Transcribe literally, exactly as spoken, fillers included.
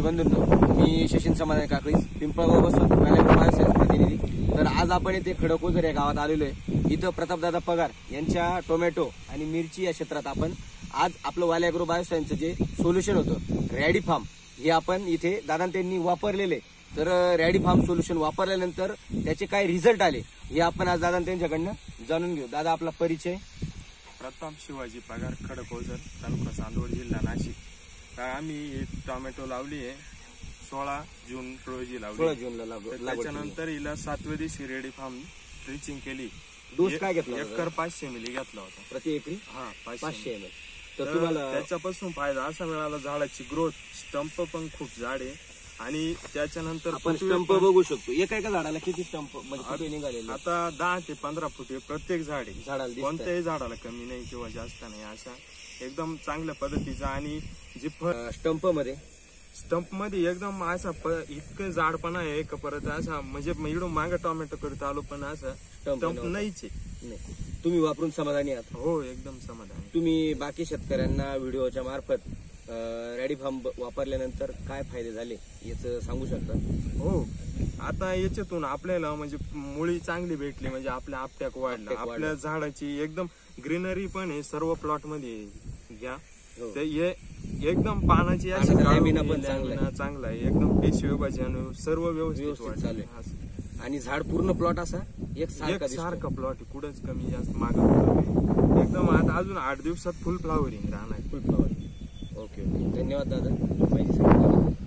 बंधूंनो, मी शशीन समाधान काकळी, पिंपळगाव बसून व्यालेग्रो बायोसायन्स प्रतिनिधी। तर आज आपण इथे खडकोजर या गावात आलेलो आहे। इथं प्रतापदादा पगार यांच्या टोमॅटो आणि मिरची या क्षेत्रात आपण आज आपलं व्यालेग्रो बायोसायन्सचं जे सोल्युशन होतं रॅडी फार्म हे आपण इथे दादा त्यांनी वापरलेले। तर रॅडी फार्म सोल्युशन वापरल्यानंतर त्याचे काय रिझल्ट आले हे आपण आज दादा त्यांच्याकडनं जाणून घेऊ। दादा आपला परिचय। प्रताप शिवाजी पगार, खडकोजर, तालुका चांदवड, जिल्हा नाशिक। तर आम्ही टोमॅटो लावली आहे सोळा जून रोजी लावली। सोळा जूनला लागवड। त्याच्यानंतर हिला सातव्या दिवशी रेडी फार्म ड्रिचिंग केली। डोस काय घेतला? एकर पाचशे मिली घेतला होता प्रति एकरी। हा पाचशे एम एल। तर तुम्हाला त्याच्यापासून फायदा असा मिळाला, झाडाची ग्रोथ, स्टंप पण खूप जाड आहे आणि त्याच्यानंतर आपण स्टंप बघू शकतो। एका एका झाडाला किती स्टंप म्हणजे फुटे निघालेले? आता दहा ते पंधरा फुटे प्रत्येक झाड आहे। झाडाला कोणत्याही झाडाला कमी नाही किंवा जास्त नाही, अशा एकदम चांगल्या पद्धतीचा। आणि जी स्टंप मध्ये स्टंप मध्ये एकदम असा इतकं जाडपणा आहे का, परत असा म्हणजे इकडून मागे टोमॅटो करत आलो पण असं स्टंप नाहीच आहे। तुम्ही वापरून समाधानी आहात? हो, एकदम समाधानी। तुम्ही बाकी शेतकऱ्यांना व्हिडिओच्या मार्फत रॅडी फार्म वापरल्यानंतर काय फायदे झाले याचं सांगू शकता? हो, आता याच्यातून आपल्याला म्हणजे मुळी चांगली भेटली, म्हणजे आपल्या आपट्याक वाढला, आपल्या झाडाची एकदम ग्रीनरी पण आहे सर्व प्लॉट मध्ये घ्या। एकदम पानाची अशी पण चांगला आहे, एकदम पेशी विभाजन सर्व व्यवस्थित चालू आहे आणि झाड पूर्ण प्लॉट असा एक सारखा प्लॉट आहे, कुठंच कमी जास्त मागं एकदम। आता अजून आठ दिवसात फुल फ्लावरिंग राहणार, फुल फ्लावरिंग। ओके ओके, धन्यवाद दादा माहिती सांगितलं।